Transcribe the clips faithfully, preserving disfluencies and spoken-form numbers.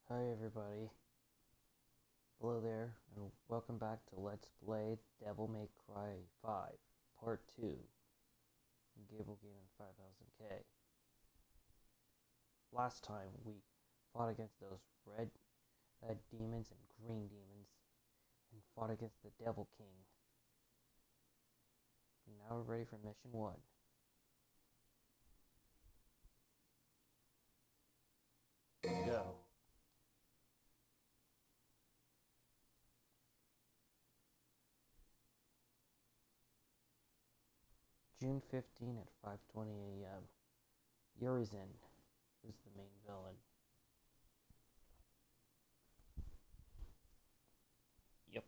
Hi everybody, hello there, and welcome back to Let's Play Devil May Cry five, Part two, Gable Gaming five thousand K. Last time we fought against those red uh, demons and green demons, and fought against the Devil King. And now we're ready for Mission one. Go. June fifteenth at five twenty a m Urizen was the main villain. Yep.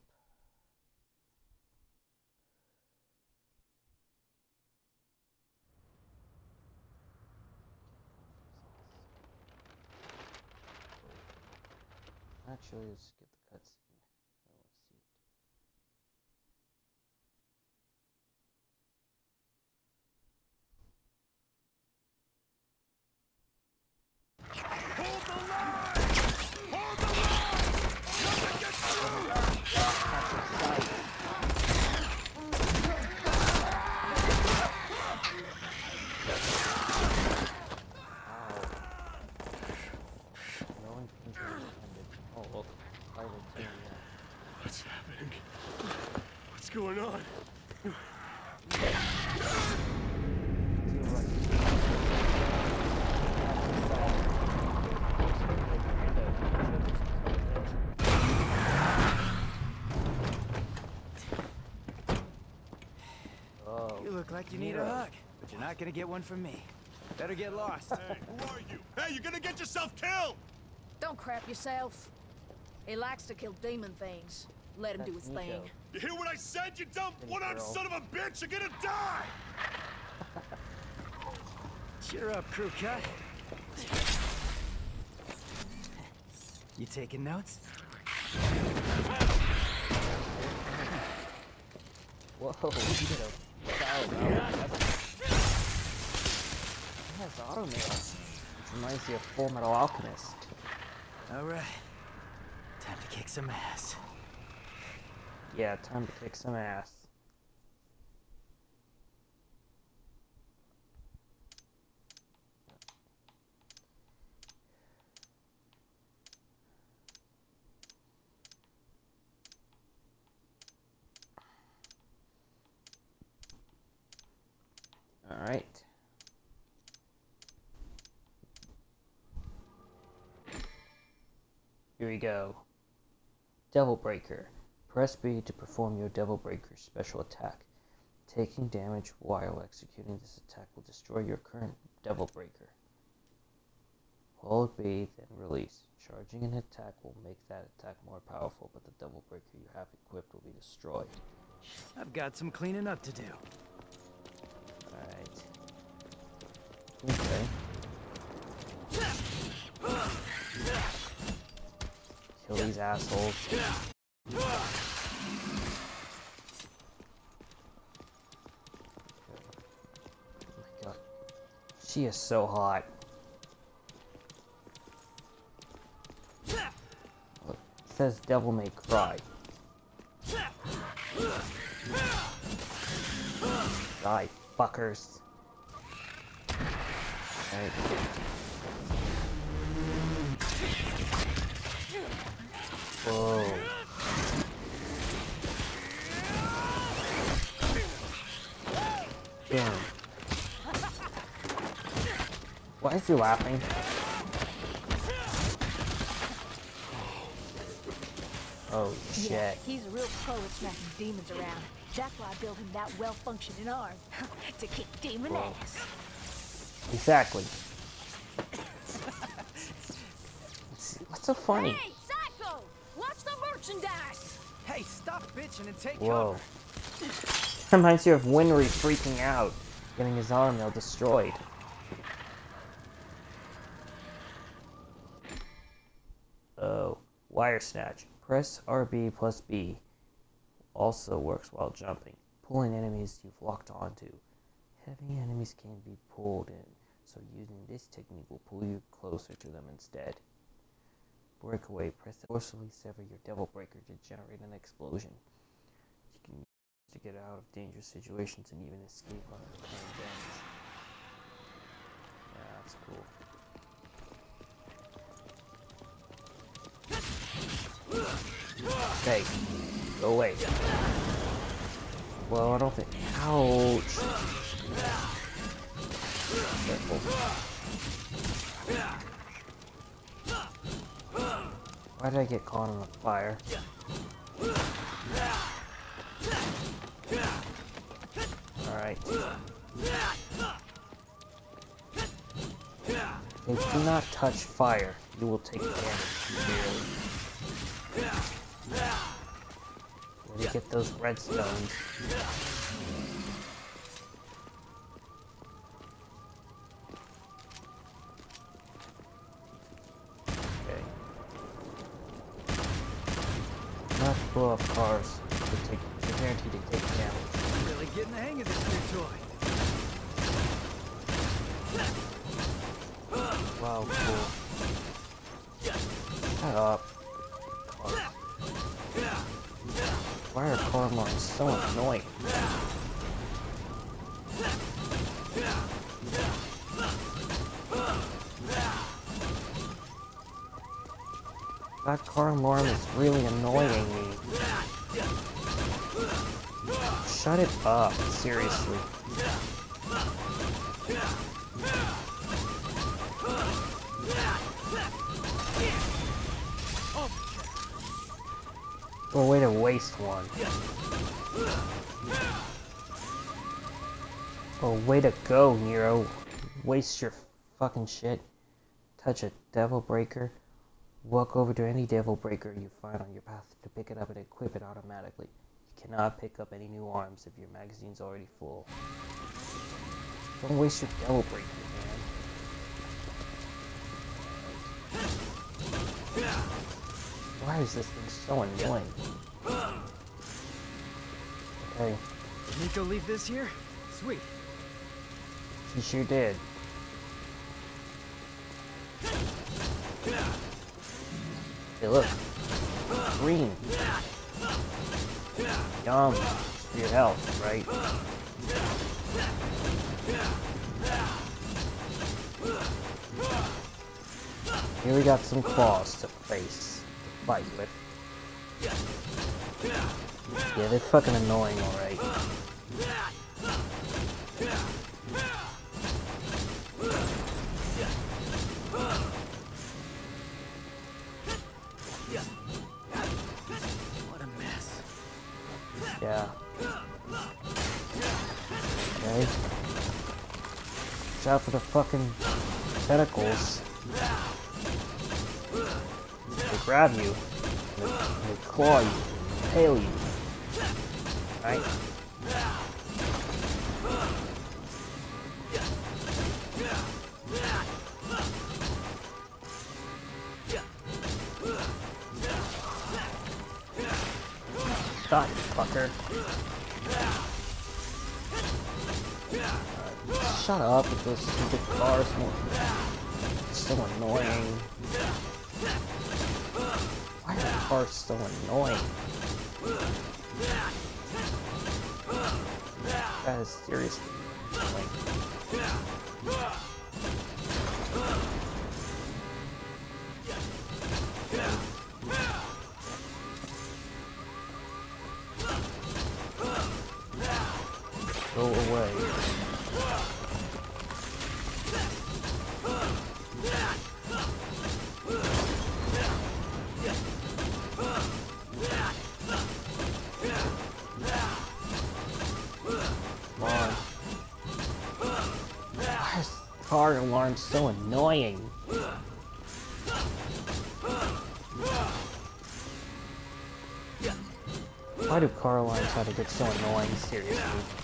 Actually, let's skip the cutscene. Oh, let's see. Hold the line! Hold the line! Nothing gets through! No infantry intended. Oh, look. Fighter two, yeah. What's happening? What's going on? Oh, You look like you need Nero. a hug, but you're not gonna get one from me. Better get lost. Hey, who are you? Hey, you're gonna get yourself killed! Don't crap yourself. He likes to kill demon things. Let him do his That's Nico. thing. You hear what I said, you dumb Pretty one-armed girl. son of a bitch? You're gonna die! Cheer up, crew cut. You taking notes? Whoa, you did a foul round. He has auto mail. Which reminds me of Full Metal Alchemist. All right. Time to kick some ass. Yeah, time to kick some ass. Alright. Here we go. Devil Breaker. Press B to perform your Devil Breaker special attack. Taking damage while executing this attack will destroy your current Devil Breaker. Hold B, then release. Charging an attack will make that attack more powerful, but the Devil Breaker you have equipped will be destroyed. I've got some cleaning up to do. Alright. Okay. Kill these assholes. Oh my god. She is so hot. Look, it says Devil May Cry. Die, fuckers. Alright. Whoa. Damn. Why is he laughing? Oh shit. Yeah, he's a real pro at smacking demons around. That's why I built him that well-functioning arm. To kick demon Whoa. ass. Exactly. What's, what's so funny? Hey, Psycho! Watch the merchandise! Hey, stop bitching and take Whoa. cover. Reminds you of Winry freaking out, getting his arm nail destroyed. Oh, wire snatch. Press R B plus B. Also works while jumping. Pulling enemies you've locked onto. Heavy enemies can be pulled in, so using this technique will pull you closer to them instead. breakaway, press the forcefully sever your Devil Breaker to generate an explosion. You can use it to get out of dangerous situations and even escape on recurring damage. Yeah, that's cool. Hey, go away. Well, I don't think. Ouch! Careful. Why did I get caught on the fire? Alright. If do not touch fire, you will take damage severely. Where to get those redstones? Okay. Not blow up cars. They take, they're guaranteed to take damage. I'm really getting the hang of this new toy. Wow, cool. Shut up. Cars. Why are car mines so annoying? That car alarm is really annoying me. Shut it up, seriously. Oh, way to waste one. Oh, way to go, Nero. Waste your fucking shit. Touch a Devil Breaker. Walk over to any Devil Breaker you find on your path to pick it up and equip it automatically. You cannot pick up any new arms if your magazine's already full. Don't waste your Devil Breaker, man. Why is this thing so annoying? Okay. Did Nico leave this here? Sweet. He sure did. Hey, look. Green. Yum. For your health, right? Here we got some claws to face, to fight with. Yeah, they're fucking annoying, alright. What a mess. Yeah. Okay. Watch out for the fucking tentacles. They grab you. They, they claw you. Impale you. Right? Stop, fucker. Uh, shut up with those stupid cars. It's so annoying. Why are cars so annoying? That is seriously annoying. Go away. Come on. Why is car alarm so annoying? Why do car alarms have to get so annoying, seriously?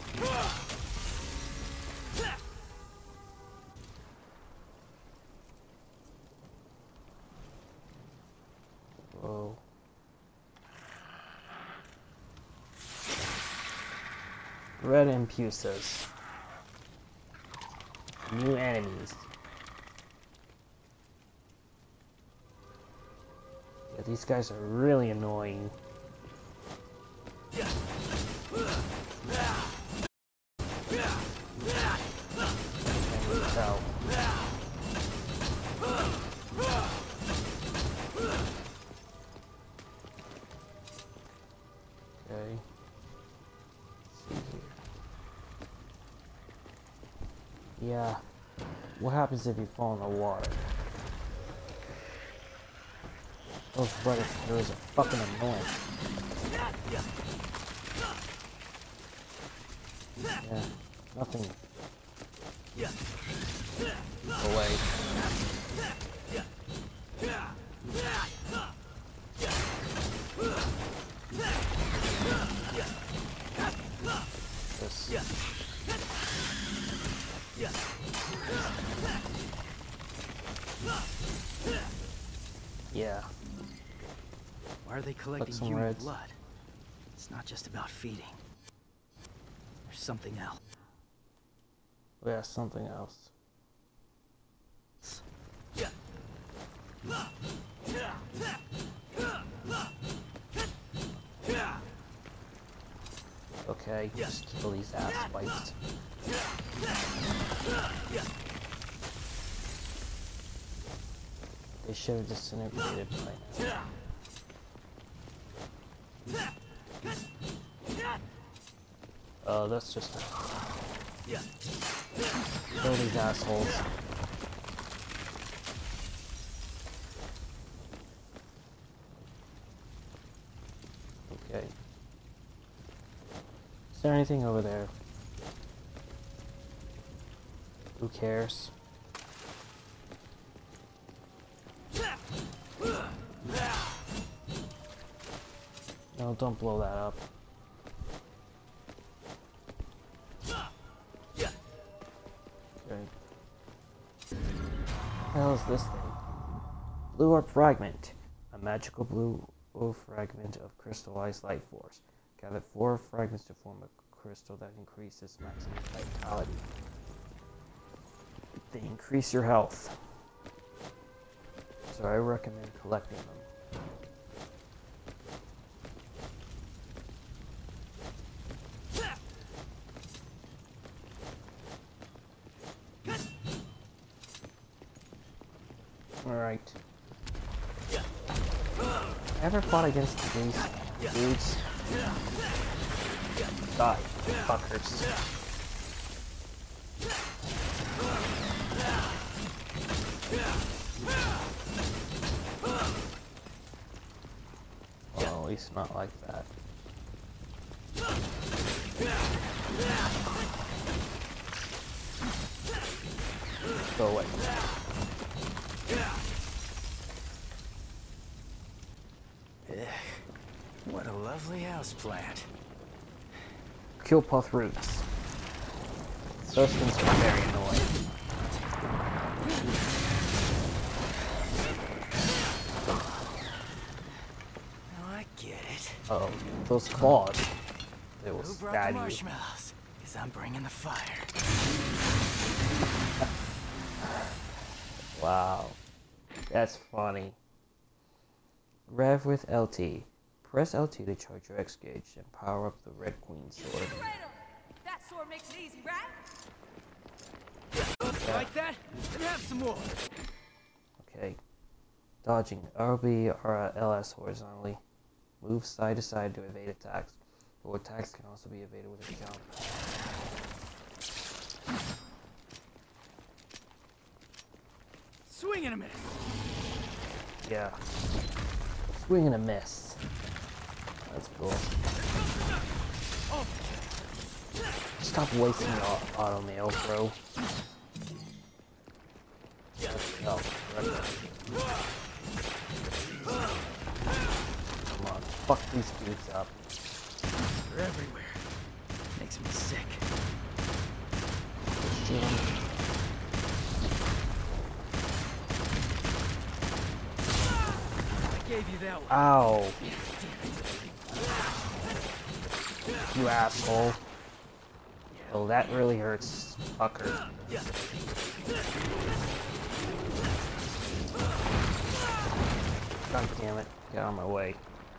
Whoa. Red Impulsas. New enemies. But these guys are really annoying. So. Okay. Let's see here. Yeah. What happens if you fall in the water? Those predators are fucking annoying. Yeah, nothing. Away. This. Yeah. Why are they collecting some human reds. blood? It's not just about feeding. There's something else. Yeah, something else. Okay, just kill these ass spikes. They should have disintegrated by now. Oh, that's just a... Kill these assholes. Okay. Is there anything over there? Who cares? No, don't blow that up. Okay. What the hell is this thing? Blue Orb Fragment. A magical blue orb fragment of crystallized life force. Gather four fragments to form a crystal that increases maximum vitality. They increase your health. So I recommend collecting them. Alright. Ever fought against these dudes? Die, fuckers. Well, at least not like that. Go away. What a lovely houseplant. Kill puff roots. Those things are very annoying. Now I get it. Uh oh, those claws. They will Who brought the stab you. marshmallows? Because I'm bringing the fire. Wow. That's funny. Rev with L T. Press L T to charge your X gauge and power up the Red Queen sword. That sword makes it easy, right? Yeah. Like that? Then have some more. Okay. Dodging. R B or L S horizontally. Move side to side to evade attacks. But attacks can also be evaded with a jump. Swing and a miss. Yeah. Swing and a miss. That's cool. Stop wasting your auto mail, bro. Oh, come on, fuck these dudes up. They're everywhere. Makes me sick. Shoot 'em. I gave you that one. Ow. You asshole. Oh, that really hurts, fucker. God damn it. Get out of my way.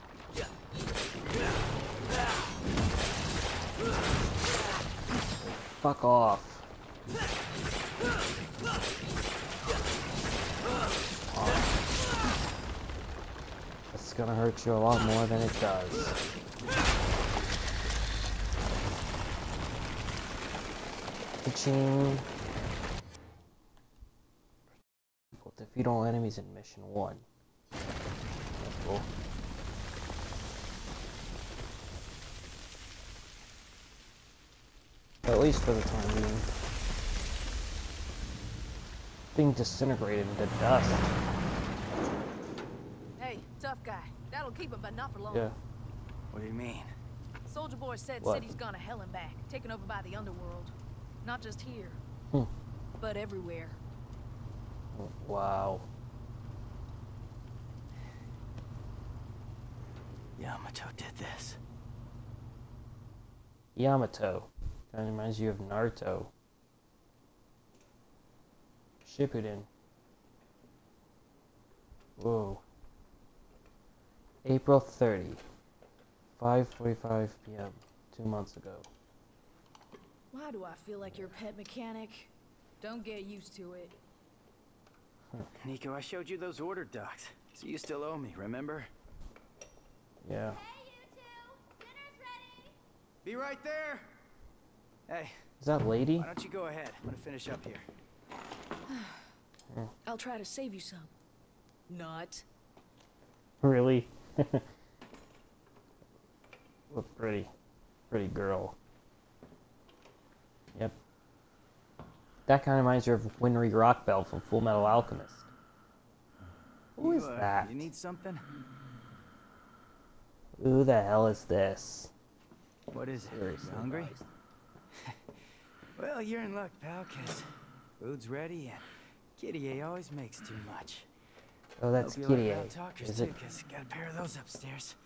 Fuck off. Oh. It's gonna hurt you a lot more than it does. Ka-ching. Defeat all enemies in mission one. Cool. At least for the time being. Being disintegrated into dust. Hey, tough guy. That'll keep him, but not for long. Yeah. What do you mean? Soldier Boy said What? city's gone to hell and back, taken over by the underworld. Not just here, Hmm. but everywhere. Wow. Yamato did this. Yamato. Kind of reminds you of Naruto. Shippuden. Whoa. April thirtieth. five forty-five p m Two months ago. Why do I feel like your pet mechanic? Don't get used to it. Nico, I showed you those order docs, so you still owe me, remember? Yeah. Hey, you two! Dinner's ready! Be right there! Hey, Is that lady? why don't you go ahead? I'm gonna finish up here. I'll try to save you some. Not. Really? What pretty, pretty girl. Yep. That kind of reminds you of Winry Rockbell from Full Metal Alchemist. Who is You, uh, that? You need something? Who the hell is this? What is it? Seriously, You hungry? guys. Well, you're in luck, pal, 'cause food's ready and Kitty A always makes too much. Oh, that's Hope you Kitty like A. loud talkers Is too, it? 'cause got a pair of those upstairs.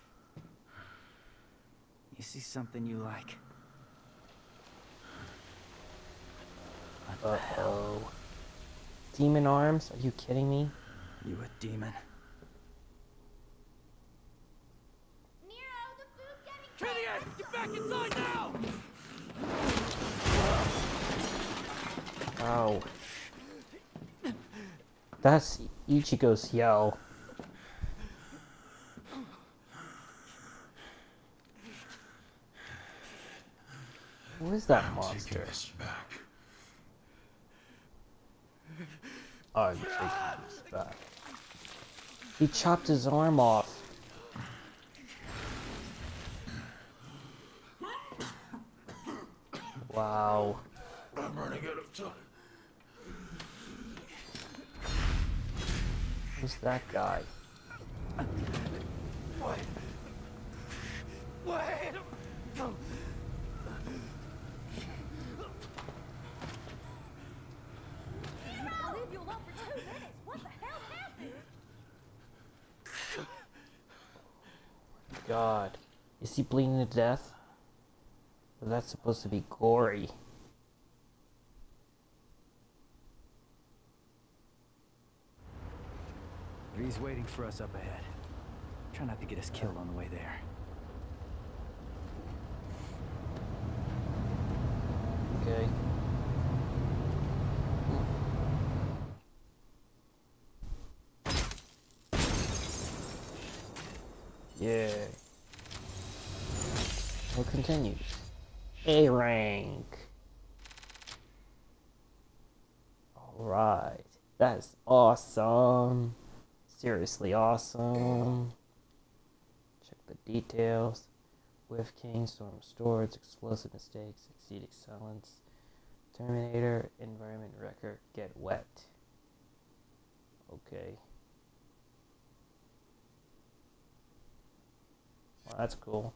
You see something you like? What the hell? Uh-oh. Demon arms? Are you kidding me? You a demon? Nero, the food's getting Kitty, get back inside now! Ow. That's Ichigo's yell. Who is that monster? back. I'm taking this back. He chopped his arm off. Wow. I'm running out of time. Who's that guy? Wait. Wait. I'll leave you alone for two minutes! What the hell happened? God. Is he bleeding to death? Well, that's supposed to be gory. He's waiting for us up ahead. Try not to get us killed on the way there. Okay. Yeah. We'll continue. A rank. Alright. That is awesome. Seriously awesome. Check the details. Whiff King, Storm Storage, Explosive Mistakes, Exceed Excellence, Terminator, Environment Wrecker, Get Wet. Okay. Well, that's cool.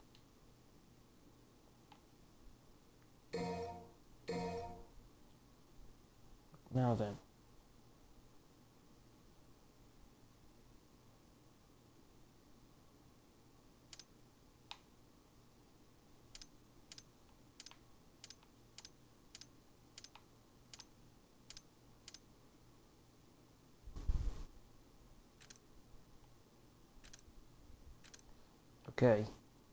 Now then. Okay.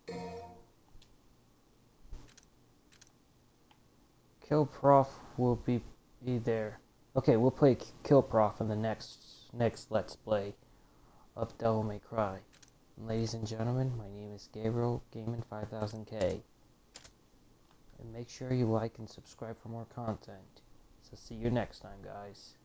Kill Prof will be, be there. Okay, we'll play Kill Prof in the next next Let's Play of Devil May Cry. And ladies and gentlemen, my name is Gabriel Gaming five thousand K. And make sure you like and subscribe for more content. So see you next time, guys.